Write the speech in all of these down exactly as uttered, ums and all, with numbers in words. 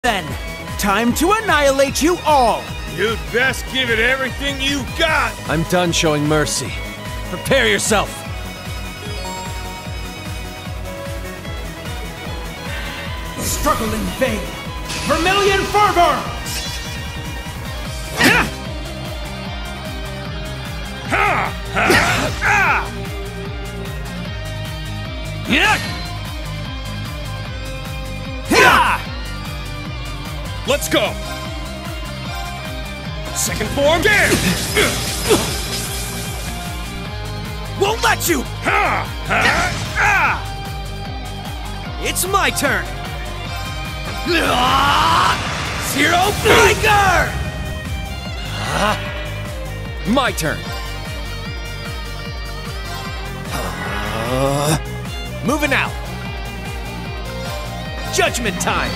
Then, time to annihilate you all! You'd best give it everything you've got! I'm done showing mercy. Prepare yourself! Struggle in vain! Vermilion fervor! Ha! Ha! Ha! Yeah! Let's go! Second form, damn! Won't let you! Ha! Ha! Ah! It's my turn! Zero Breaker! My turn! Uh, moving out! Judgment time!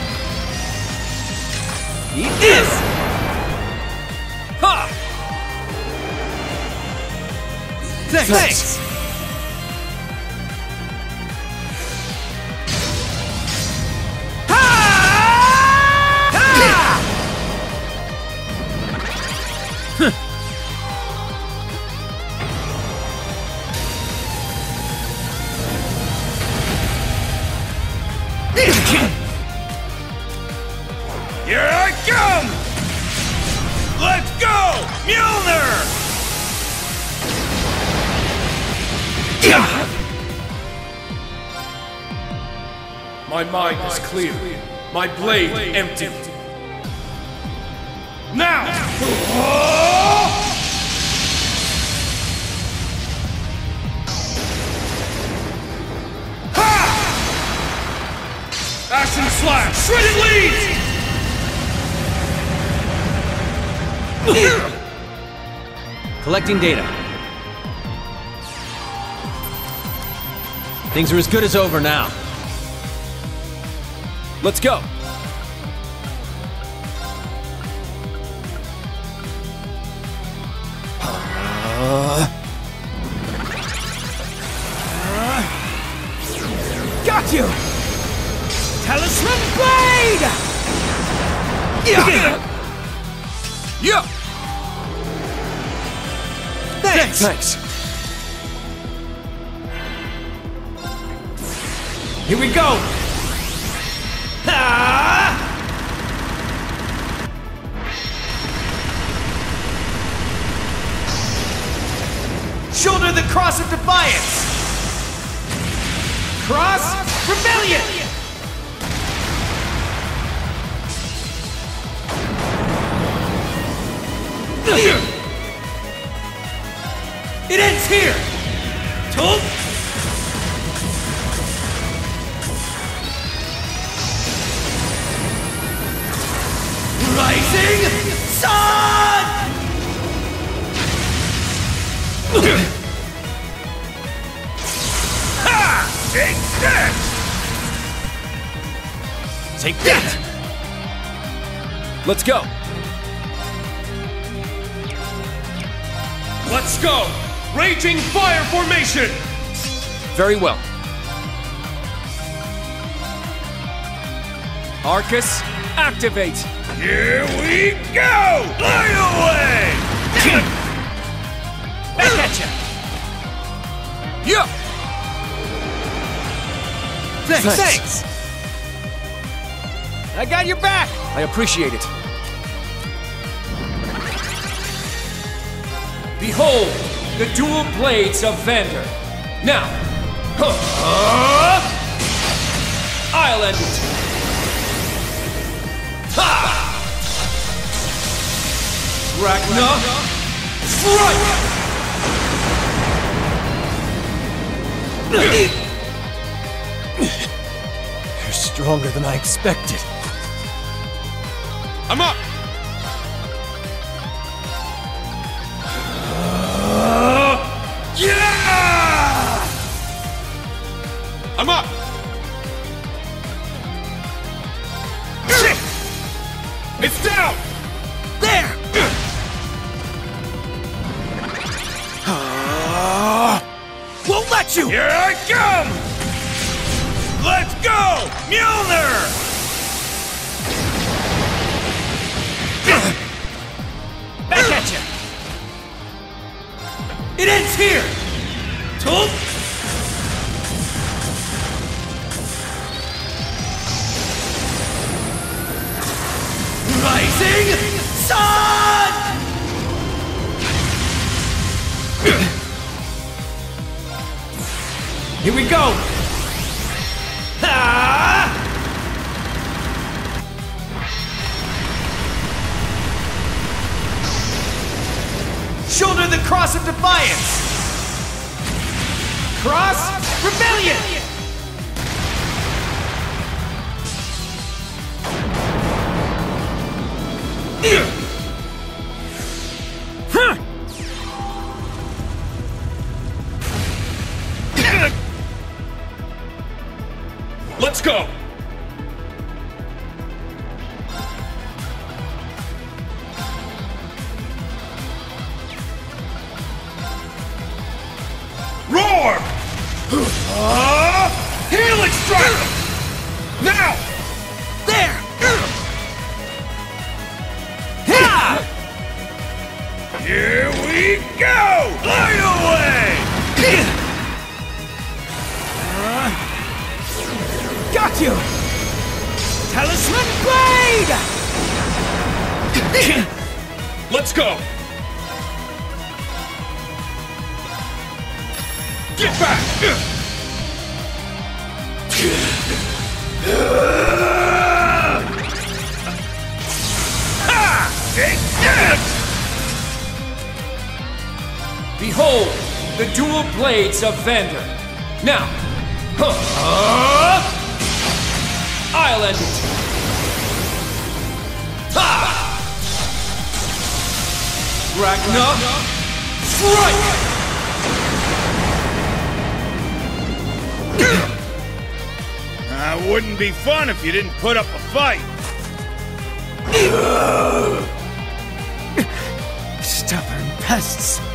Eat this! Ha! Thanks! Thanks. Ha! Ha! Here I come! Let's go! Mjolnir! My mind is clear. My blade empty. Now! Ha! Action slash! Shredded leads! Collecting data. Things are as good as over now. Let's go! Uh... Got you! Talisman Blade! Yeah! Yeah! Thanks! Thanks! Here we go! Ah! Shoulder the Cross of Defiance! Cross Rebellion! It ends here! Told. Rising Sun! Ha! Take that! Take that! Let's go! Let's go! Raging fire formation! Very well. Arcus, activate! Here we go! Fly away! Back at ya! Yeah! Thanks! Thanks. Thanks. I got your back! I appreciate it. Behold, the dual blades of Vander. Now, I'll end it. Ha! Ragna, strike! You're stronger than I expected. I'm up! Yeah! I'm up! It's down! There! Won't let you! Here I come! Let's go! Mjolnir! It ends here! Tulp! Rising Sun! Here we go! Ah! Shoulder the Cross of Defiance! Cross Rebellion! Huh. Let's go! Roar! Uh, Helix Strike! Now! There! Ha! Here we go! Light away! Got you! Talisman Blade! Let's go! Get back! Ha! Take that! Behold, the dual blades of Vander. Now, huh. I'll end it. Ha! Ragnar, strike! That wouldn't be fun if you didn't put up a fight. Stubborn pests!